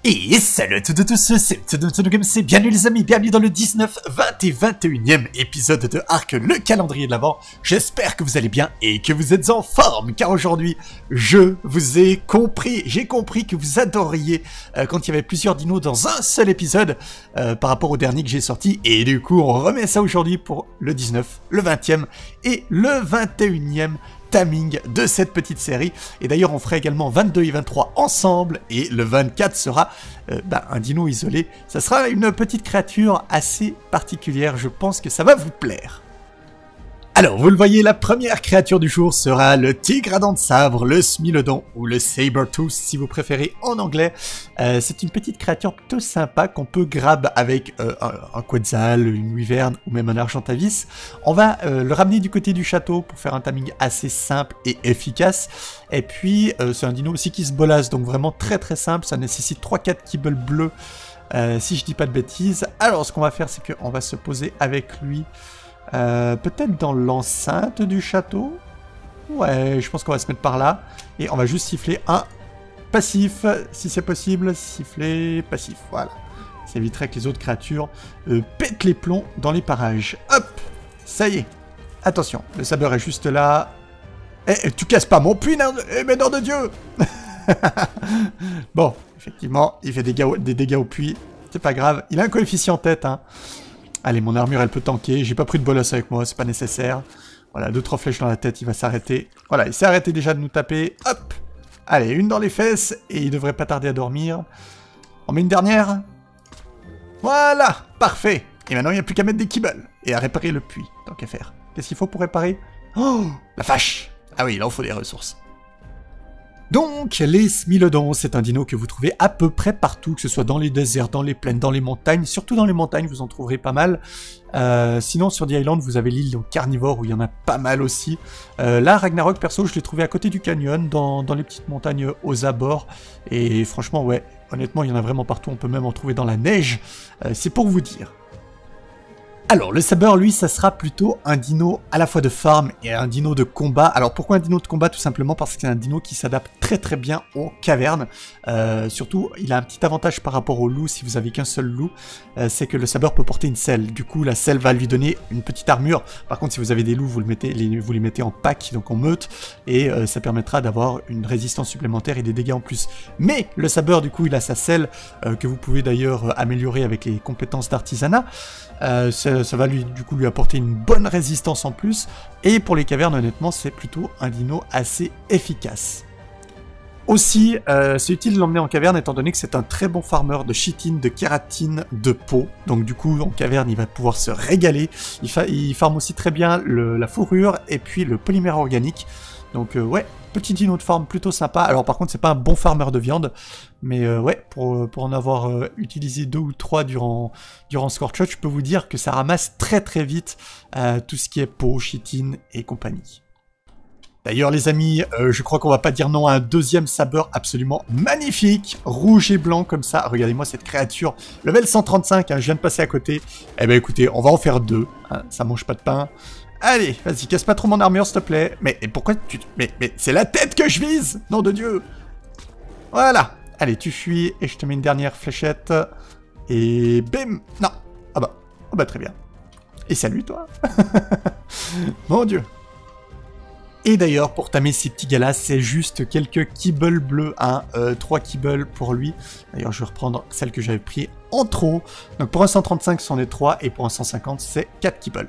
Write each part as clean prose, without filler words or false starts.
Et salut à toutes et tous, c'est bienvenue les amis, bienvenue dans le 19, 20 et 21e épisode de Arc, le calendrier de l'Avent. J'espère que vous allez bien et que vous êtes en forme, car aujourd'hui, je vous ai compris, j'ai compris que vous adoriez quand il y avait plusieurs dinos dans un seul épisode par rapport au dernier que j'ai sorti, et du coup on remet ça aujourd'hui pour le 19, le 20e et le 21e timing de cette petite série. Et d'ailleurs on fera également 22 et 23 ensemble, et le 24 sera un dino isolé. Ça sera une petite créature assez particulière, je pense que ça va vous plaire. Alors, vous le voyez, la première créature du jour sera le tigre à dents de sabre, le smilodon, ou le saber-tooth si vous préférez en anglais. C'est une petite créature plutôt sympa qu'on peut grab avec un quetzal, une wyvern ou même un argentavis. On va le ramener du côté du château pour faire un timing assez simple et efficace. Et puis, c'est un dino aussi qui se bolasse, donc vraiment très très simple. Ça nécessite 3-4 kibbles bleus, si je dis pas de bêtises. Alors, ce qu'on va faire, c'est qu'on va se poser avec lui... peut-être dans l'enceinte du château. Ouais, je pense qu'on va se mettre par là. Et on va juste siffler un passif, si c'est possible. Siffler passif, voilà. Ça éviterait que les autres créatures pètent les plombs dans les parages. Hop, ça y est. Attention, le sabre est juste là. Eh, tu casses pas mon puits, mais nom de Dieu. Bon, effectivement, il fait des dégâts au puits. C'est pas grave. Il a un coefficient tête, hein. Allez, mon armure, elle peut tanker. J'ai pas pris de bolos avec moi, c'est pas nécessaire. Voilà, 2-3 flèches dans la tête, il va s'arrêter. Voilà, il s'est arrêté déjà de nous taper. Hop. Allez, une dans les fesses, et il devrait pas tarder à dormir. On met une dernière. Voilà, parfait. Et maintenant, il n'y a plus qu'à mettre des kibbles, et à réparer le puits, tant qu'à faire. Qu'est-ce qu'il faut pour réparer? Oh, la vache. Ah oui, il en faut des ressources. Donc, les smilodons, c'est un dino que vous trouvez à peu près partout, que ce soit dans les déserts, dans les plaines, dans les montagnes. Surtout dans les montagnes, vous en trouverez pas mal. Sinon, sur The Island, vous avez l'île carnivore où il y en a pas mal aussi. Là, Ragnarok, perso, je l'ai trouvé à côté du canyon, dans les petites montagnes aux abords. Et franchement, ouais, honnêtement, il y en a vraiment partout. On peut même en trouver dans la neige. C'est pour vous dire. Alors, le saber, lui, ça sera plutôt un dino à la fois de farm et un dino de combat. Alors, pourquoi un dino de combat? Tout simplement parce que c'est un dino qui s'adapte très très bien aux cavernes. Surtout, il a un petit avantage par rapport au loup, si vous avez qu'un seul loup, c'est que le saber peut porter une selle. Du coup, la selle va lui donner une petite armure. Par contre, si vous avez des loups, vous les mettez en pack, donc en meute, et ça permettra d'avoir une résistance supplémentaire et des dégâts en plus. Mais le saber, du coup, il a sa selle, que vous pouvez d'ailleurs améliorer avec les compétences d'artisanat. Ça va lui apporter une bonne résistance en plus, et pour les cavernes honnêtement c'est plutôt un dino assez efficace. Aussi, c'est utile de l'emmener en caverne étant donné que c'est un très bon farmer de chitine, de kératine, de peau. Donc du coup en caverne il va pouvoir se régaler. Il farme aussi très bien la fourrure et puis le polymère organique. Donc ouais, petit dino de farm plutôt sympa. Alors par contre c'est pas un bon farmer de viande, mais ouais, pour en avoir utilisé 2 ou 3 durant Scorchshot, je peux vous dire que ça ramasse très très vite tout ce qui est peau, chitine et compagnie. D'ailleurs les amis, je crois qu'on va pas dire non à un deuxième saber absolument magnifique, rouge et blanc comme ça. Regardez-moi cette créature, level 135, hein, je viens de passer à côté. Eh ben écoutez, on va en faire 2, hein, ça mange pas de pain. Allez, vas-y, casse pas trop mon armure, s'il te plaît. Mais pourquoi tu... Mais c'est la tête que je vise! Nom de Dieu! Voilà. Allez, tu fuis, et je te mets une dernière fléchette. Et bim! Non. Ah bah très bien. Et salut, toi. Mon Dieu. Et d'ailleurs, pour tamer ces petits gars-là, c'est juste quelques kibbles bleus, hein, 3 kibbles pour lui. D'ailleurs, je vais reprendre celle que j'avais pris en trop. Donc pour un 135, c'en est 3, et pour un 150, c'est 4 kibbles.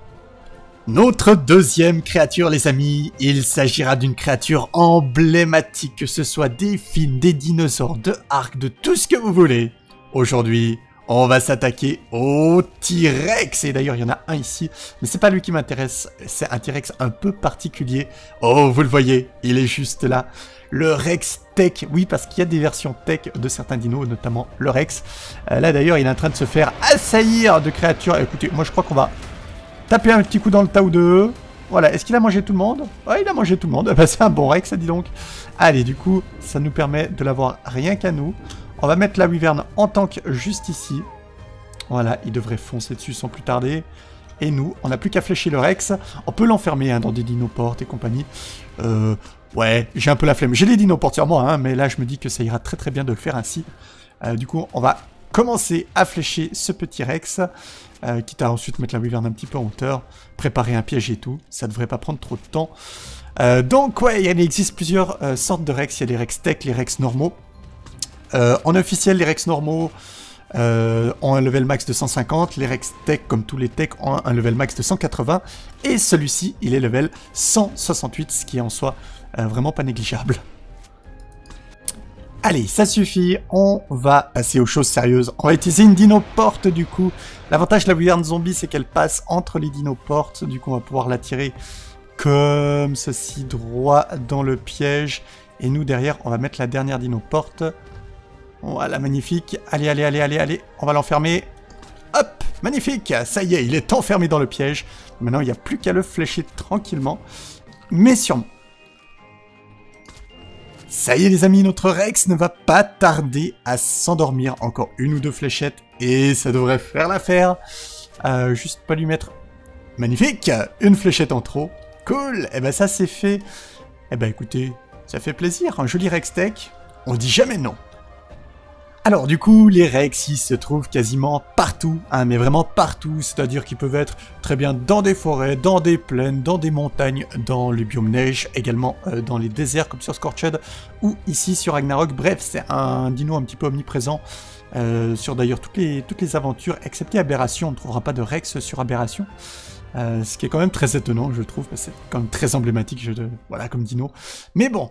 Notre deuxième créature, les amis, il s'agira d'une créature emblématique, que ce soit des films, des dinosaures, de Ark, de tout ce que vous voulez. Aujourd'hui, on va s'attaquer au T-Rex, et d'ailleurs il y en a un ici, mais c'est pas lui qui m'intéresse, c'est un T-Rex un peu particulier. Oh, vous le voyez, il est juste là. Le Rex Tech, oui, parce qu'il y a des versions Tech de certains dinos, notamment le Rex. Là d'ailleurs, il est en train de se faire assaillir de créatures. Écoutez, moi je crois qu'on va... taper un petit coup dans le tas ou deux. Voilà, est-ce qu'il a mangé tout le monde? Ouais, il a mangé tout le monde. Bah, c'est un bon Rex, ça dit donc. Allez, du coup, ça nous permet de l'avoir rien qu'à nous. On va mettre la wyvern en tank juste ici. Voilà, il devrait foncer dessus sans plus tarder. Et nous, on n'a plus qu'à flécher le Rex. On peut l'enfermer hein, dans des dinoportes et compagnie. Ouais, j'ai un peu la flemme. J'ai des dinoportes sur moi, hein, mais là, je me dis que ça ira très très bien de le faire ainsi. Du coup, on va commencer à flécher ce petit Rex, quitte à ensuite mettre la Wyvern un petit peu en hauteur, préparer un piège et tout, ça devrait pas prendre trop de temps. Donc ouais, il existe plusieurs sortes de Rex, il y a les Rex Tech, les Rex normaux. En officiel, les Rex normaux ont un level max de 150, les Rex Tech, comme tous les Tech, ont un level max de 180, et celui-ci, il est level 168, ce qui est en soi vraiment pas négligeable. Allez, ça suffit, on va passer aux choses sérieuses. On va utiliser une dino-porte du coup. L'avantage de la Wyvern zombie, c'est qu'elle passe entre les dino-portes. Du coup, on va pouvoir la tirer comme ceci, droit dans le piège. Et nous, derrière, on va mettre la dernière dino-porte. Voilà, magnifique. Allez, allez, allez, allez, allez. On va l'enfermer. Hop, magnifique. Ça y est, il est enfermé dans le piège. Maintenant, il n'y a plus qu'à le flécher tranquillement, mais sûrement. Ça y est les amis, notre Rex ne va pas tarder à s'endormir. Encore une ou deux fléchettes et ça devrait faire l'affaire. Juste pas lui mettre... Magnifique, une fléchette en trop. Cool, et ben ça c'est fait. Et ben écoutez, ça fait plaisir, un joli Rex Tech. On dit jamais non. Alors du coup, les Rex, ils se trouvent quasiment partout, hein, mais vraiment partout, c'est-à-dire qu'ils peuvent être très bien dans des forêts, dans des plaines, dans des montagnes, dans le biome neige, également dans les déserts comme sur Scorched, ou ici sur Ragnarok. Bref, c'est un dino un petit peu omniprésent sur d'ailleurs toutes les aventures, excepté Aberration, on ne trouvera pas de Rex sur Aberration. Ce qui est quand même très étonnant, je trouve, parce que c'est quand même très emblématique, voilà, comme dino. Mais bon.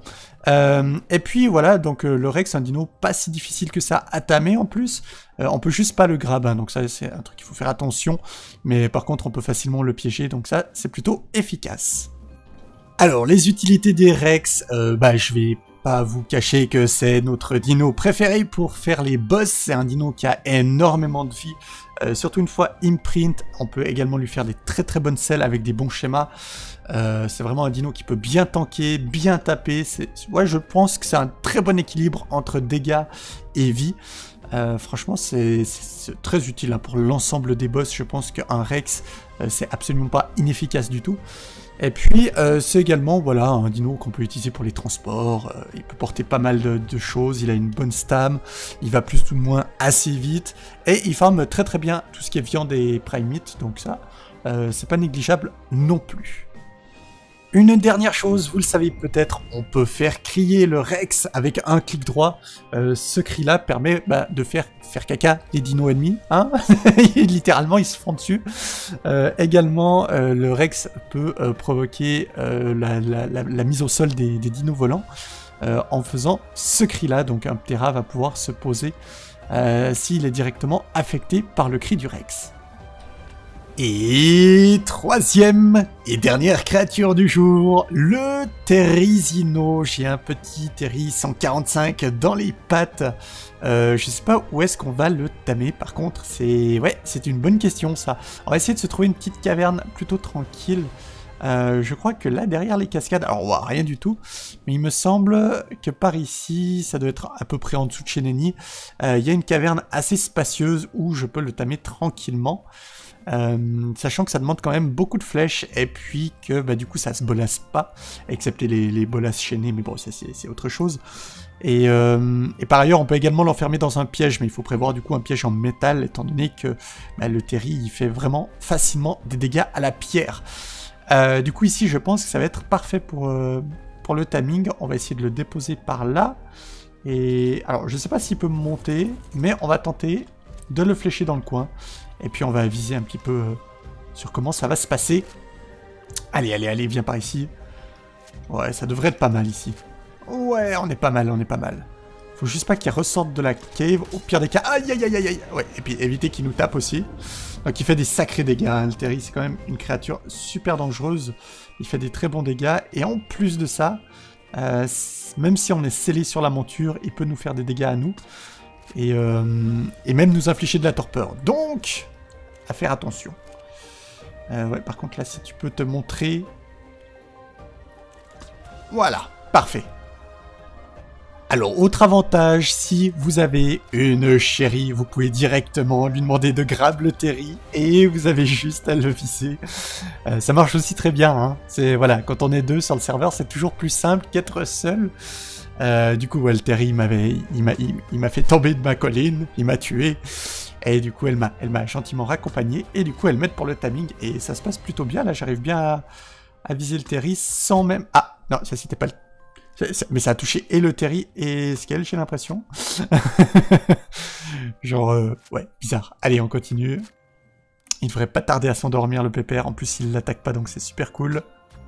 Et puis voilà, donc le Rex, un dino pas si difficile que ça à tamer en plus. On peut juste pas le grab, hein, donc ça c'est un truc qu'il faut faire attention. Mais par contre, on peut facilement le piéger, donc ça c'est plutôt efficace. Alors, les utilités des Rex, je vais pas vous cacher que c'est notre dino préféré pour faire les boss. C'est un dino qui a énormément de vie. Surtout une fois imprint, on peut également lui faire des très bonnes selles avec des bons schémas. C'est vraiment un dino qui peut bien tanker, bien taper. Ouais, je pense que c'est un très bon équilibre entre dégâts et vie. Franchement, c'est très utile hein, pour l'ensemble des boss. Je pense qu'un Rex, c'est absolument pas inefficace du tout. Et puis, c'est également voilà, un dino qu'on peut utiliser pour les transports. Il peut porter pas mal de choses, il a une bonne stam, il va plus ou moins assez vite, et il farme très bien tout ce qui est viande et primite, donc ça, c'est pas négligeable non plus. Une dernière chose, vous le savez peut-être, on peut faire crier le Rex avec un clic droit. Ce cri-là permet de faire caca les dinos ennemis, hein. Littéralement, ils se font dessus. Également, le Rex peut provoquer la mise au sol des dinos volants en faisant ce cri-là. Donc un Ptera va pouvoir se poser s'il est directement affecté par le cri du Rex. Et troisième et dernière créature du jour, le Therizino. J'ai un petit Theri 145 dans les pattes. Je sais pas où est-ce qu'on va le tamer par contre, c'est une bonne question ça. On va essayer de se trouver une petite caverne plutôt tranquille. Je crois que là derrière les cascades, alors on voit rien du tout, mais il me semble que par ici, ça doit être à peu près en dessous de chez Nenny, il y a une caverne assez spacieuse où je peux le tamer tranquillement. Sachant que ça demande quand même beaucoup de flèches et puis que du coup ça se bolasse pas, excepté les bolasses chaînées, mais bon c'est autre chose. Et par ailleurs on peut également l'enfermer dans un piège, mais il faut prévoir du coup un piège en métal étant donné que le Theri il fait vraiment facilement des dégâts à la pierre. Du coup ici je pense que ça va être parfait pour le timing. On va essayer de le déposer par là. Et alors je sais pas s'il peut monter, mais on va tenter de le flécher dans le coin. Et puis on va viser un petit peu sur comment ça va se passer. Allez, allez, allez, viens par ici. Ouais, ça devrait être pas mal ici. Ouais, on est pas mal, on est pas mal. Faut juste pas qu'il ressorte de la cave. Au pire des cas, aïe, aïe, aïe, aïe, aïe. Ouais, et puis éviter qu'il nous tape aussi. Donc il fait des sacrés dégâts, hein. Le Theri, c'est quand même une créature super dangereuse. Il fait des très bons dégâts. Et en plus de ça, même si on est scellé sur la monture, il peut nous faire des dégâts à nous. Et même nous infliger de la torpeur. Donc, à faire attention. Ouais, par contre, là, si tu peux te montrer... Voilà, parfait. Alors, autre avantage, si vous avez une chérie, vous pouvez directement lui demander de grab le Theri et vous avez juste à le visser. Ça marche aussi très bien, hein. Voilà, quand on est deux sur le serveur, c'est toujours plus simple qu'être seul. Du coup, ouais, le Terry, il m'a fait tomber de ma colline, il m'a tué. Et du coup, elle m'a gentiment raccompagné. Et du coup, elle m'aide pour le timing. Et ça se passe plutôt bien. Là, j'arrive bien à viser le Terry sans même... Ah, non, ça c'était pas le... Mais ça a touché et le Terry et Scale, j'ai l'impression. Genre, ouais, bizarre. Allez, on continue. Il devrait pas tarder à s'endormir, le pépère. En plus, il l'attaque pas, donc c'est super cool.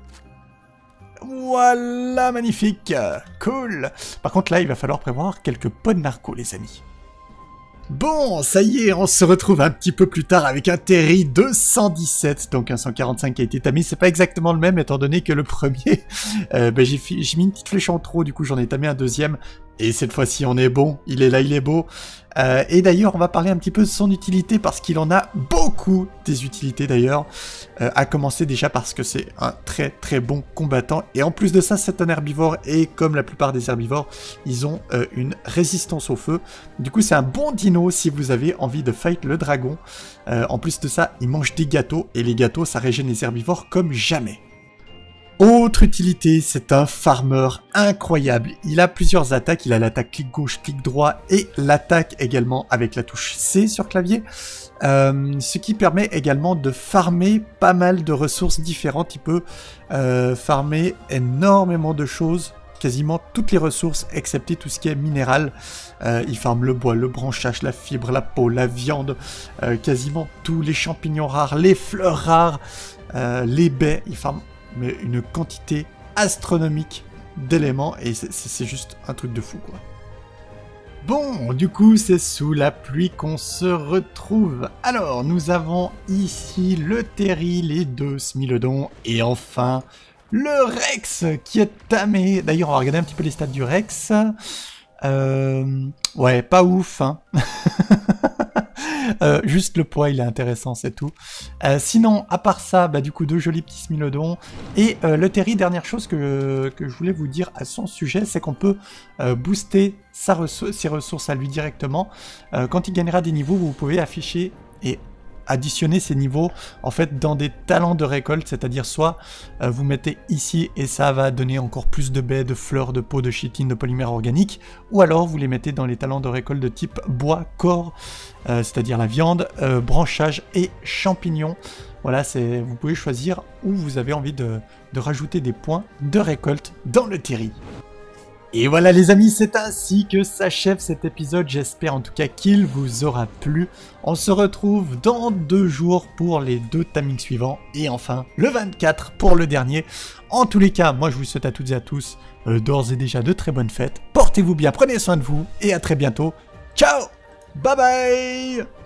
Voilà, magnifique. Cool. Par contre, là, il va falloir prévoir quelques pots de narco, les amis. Bon, ça y est, on se retrouve un petit peu plus tard avec un Terry 217, donc un 145 qui a été tamé. C'est pas exactement le même, étant donné que le premier, j'ai mis une petite flèche en trop, du coup j'en ai tamé un deuxième. Et cette fois-ci, on est bon. Il est là, il est beau. Et d'ailleurs, on va parler un petit peu de son utilité, parce qu'il en a beaucoup des utilités d'ailleurs. À commencer déjà parce que c'est un très très bon combattant. Et en plus de ça, c'est un herbivore. Et comme la plupart des herbivores, ils ont une résistance au feu. Du coup, c'est un bon dino si vous avez envie de fight le dragon. En plus de ça, il mange des gâteaux. Et les gâteaux, ça régène les herbivores comme jamais. Autre utilité, c'est un farmer incroyable. Il a plusieurs attaques, il a l'attaque clic gauche, clic droit et l'attaque également avec la touche C sur clavier. Ce qui permet également de farmer pas mal de ressources différentes. Il peut farmer énormément de choses, quasiment toutes les ressources excepté tout ce qui est minéral. Il farme le bois, le branchage, la fibre, la peau, la viande, quasiment tous les champignons rares, les fleurs rares, les baies. Il farme mais une quantité astronomique d'éléments, et c'est juste un truc de fou, quoi. Bon, du coup, c'est sous la pluie qu'on se retrouve. Alors, nous avons ici le Terry, les deux Smilodons, et enfin, le Rex qui est tamé. D'ailleurs, on va regarder un petit peu les stats du Rex. Ouais, pas ouf, hein. Juste le poids, il est intéressant, c'est tout. Sinon, à part ça, bah, du coup, deux jolis petits Smilodons. Et le Terry, dernière chose que je voulais vous dire à son sujet, c'est qu'on peut booster ses ressources à lui directement. Quand il gagnera des niveaux, vous pouvez afficher et additionner ces niveaux en fait dans des talents de récolte, c'est-à-dire soit vous mettez ici et ça va donner encore plus de baies, de fleurs, de peaux, de chitine, de polymères organiques, ou alors vous les mettez dans les talents de récolte de type bois, corps, c'est-à-dire la viande, branchage et champignons. Voilà, vous pouvez choisir où vous avez envie de rajouter des points de récolte dans le Terry. Et voilà les amis, c'est ainsi que s'achève cet épisode, j'espère en tout cas qu'il vous aura plu. On se retrouve dans 2 jours pour les 2 timings suivants, et enfin le 24 pour le dernier. En tous les cas, moi je vous souhaite à toutes et à tous d'ores et déjà de très bonnes fêtes. Portez-vous bien, prenez soin de vous, et à très bientôt. Ciao, bye bye.